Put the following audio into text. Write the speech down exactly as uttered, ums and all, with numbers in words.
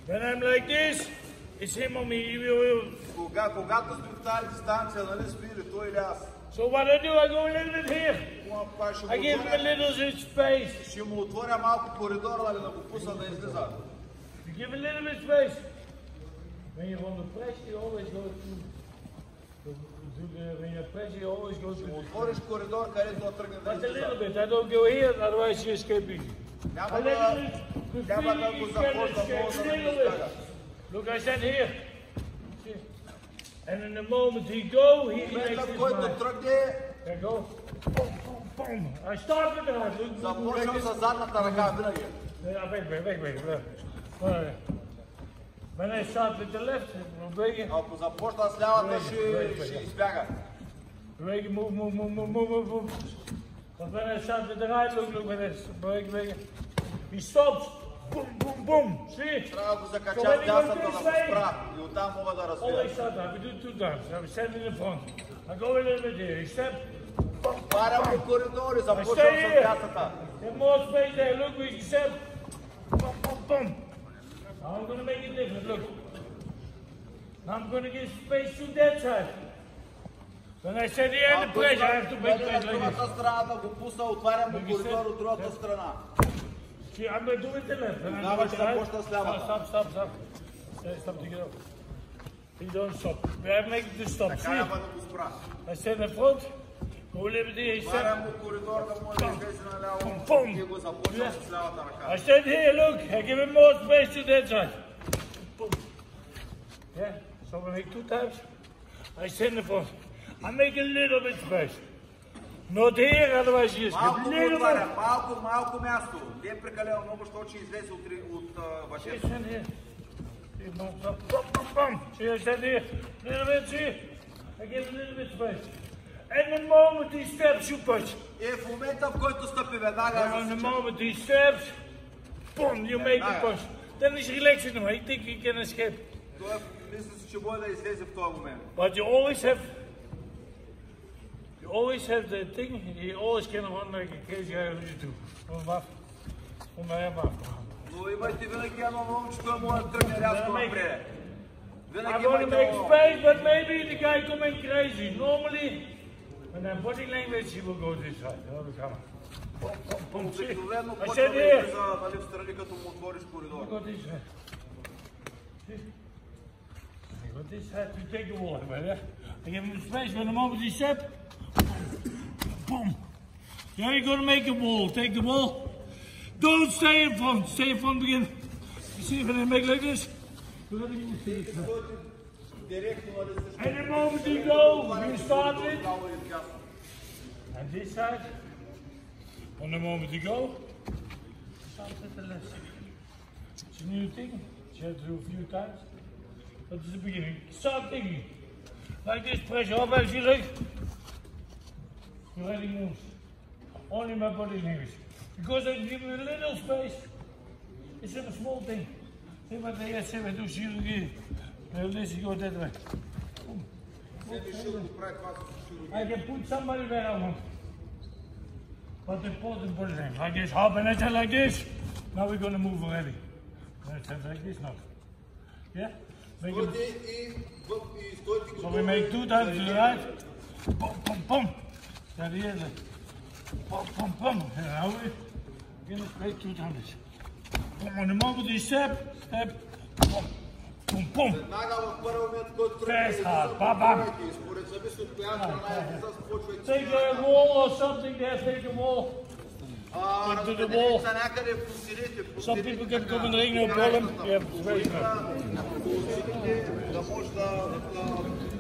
When I'm like this, it's him on me. Кога, когато стои в тази дистанция, нали спири, той или аз. So what I do, I go a little bit here. I give him a little space. Ще му отворя малко коридор, нали, да го пусна да излиза. You give a little bit space. When you want to press, you always go to, to, to the, when you press, you always go to. Отвориш коридор, където да тръгне да излиза. But a little bit, I don't go here, otherwise you escape easy. Няма да, няма да го започна много, за да не избяга. Look, I stand here. And in the moment he go, he makes his mind. There go. Boom, boom, boom. I start with the right. Започвам с задната ръка винаги. Yeah, wait, wait, wait, wait, wait. When I start with the left, break. Ако започна с лявата, ще, ще избяга. Break, move, move, move, move, move, move. But when I start with the right, look, look, when I break, break. He stops. Boom, boom, boom. See? Трябва да го закача в дясната да го спра. И оттам мога да развия. Always start that. We do two times. I stand in the front. I go a little bit here. He step. Отварям го коридори, започвам с дясната. There's more space there. Look, we step. Boom, boom, boom. Now I'm going to make it different. Look. Now I'm going to give space to that side. When I say the end of pressure, I have to make space like this. Другата страна да го пусна, отварям го коридор от другата страна. See, I'm going to do it the left. Тогава ще започна с лявата. Stop, stop, stop. Stay, stop to get up. He don't stop. We have to make it to stop. Така See? няма да го спра. I stand in front. Go a little bit here. He Отварям step. го коридор да може да излезе наляво. Boom. И го започвам с лявата ръка. I stand here, look. I give him more space to that side. Boom. Yeah, so we make two times. I stand in front. I make a little bit space. Not here, otherwise you just Малко get a little отварям, bit. малко, малко място. Не е прекалено много, защото ще излезе от, от uh, вашето. Stand here. See, boom, boom, boom, boom, boom. See, I stand here. Little bit, see? I give a little bit space. And the moment he steps, you push. И в момента, в който стъпи веднага, аз And the засичам. moment he steps, boom, you make a push. Then he's relaxing him. I think he can escape. Той мисля си, че може да излезе в този момент. But you always have, you always have the thing. You always can run like a crazy guy as you do. From off, from my arm off. Но имайте винаги едно момче, той може да тръгне рязко напред. I Винаги want to имайте make едно. space, but maybe the guy coming crazy. Normally, when I'm body language, he will go this side. Oh, the camera. Boom, boom, boom. See? Обикновено I почва said да here. излиза, нали, в страни, като му отвориш коридор. I got this side. See? I got this side to take the wall. Yeah? I give him space when the moment he step. Boom. Yeah, you're going to make a wall. Take the wall. Don't stay in front. Stay in front again. You see when I make like this? Look at the And the moment you go, you start it. And this side. On the moment you go, start at the left side. It's a new thing. You have to do a few times. But it's the beginning. Start thinking. Like this, pressure up as you like. Your head moves. Only my body language. Because I give you a little space. It's a small thing. See what they say, I do chirurgy. Well, this you go that way. Boom. I can put somebody where I want. But the important body language. Like this, hop and I tell like this. Now we're going to move already. I tell like this now. Yeah? Make it. So we make two times to the right. Boom, boom, boom. There he is. Boom, boom, boom. And now we again make two times. Boom, on the moment you step, step, boom, boom, boom. Веднага в първи момент, който Fast тръгне, hard, bam, bam. според зависи от коя страна е, започвайте. Take a wall or something there, take a wall. Into the wall. Разпределите някъде по стените. Some people can come in the ring, no problem. Yeah, it's very good. Да може да